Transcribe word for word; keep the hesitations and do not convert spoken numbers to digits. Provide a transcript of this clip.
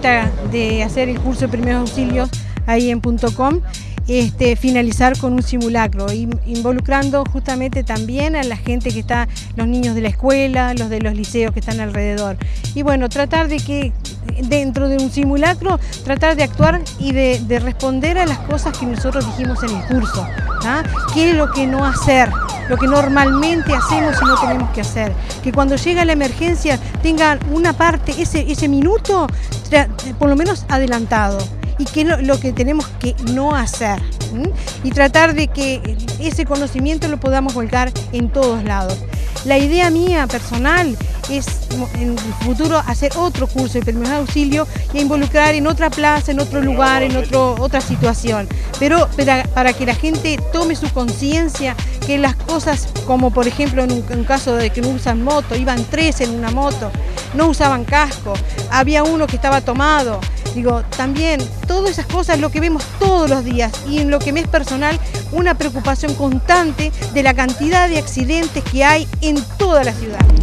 esta de hacer el curso de primeros auxilios ahí en punto com, este, finalizar con un simulacro, involucrando justamente también a la gente que está, los niños de la escuela, los de los liceos que están alrededor. Y bueno, tratar de que dentro de un simulacro, tratar de actuar y de, de responder a las cosas que nosotros dijimos en el curso, ¿ah? ¿Qué es lo que no hacer? Lo que normalmente hacemos y no tenemos que hacer. Que cuando llega la emergencia tengan una parte, ese, ese minuto, por lo menos adelantado. Y qué es lo, lo que tenemos que no hacer. ¿Mm? Y tratar de que ese conocimiento lo podamos volcar en todos lados. La idea mía personal es en el futuro hacer otro curso de primeros auxilios y involucrar en otra plaza, en otro lugar, en otro, otra situación. Pero para, para que la gente tome su conciencia que las cosas, como por ejemplo en un, en un caso de que no usan moto, iban tres en una moto, no usaban casco, había uno que estaba tomado. Digo, también todas esas cosas lo que vemos todos los días y en lo que me es personal, una preocupación constante de la cantidad de accidentes que hay en toda la ciudad.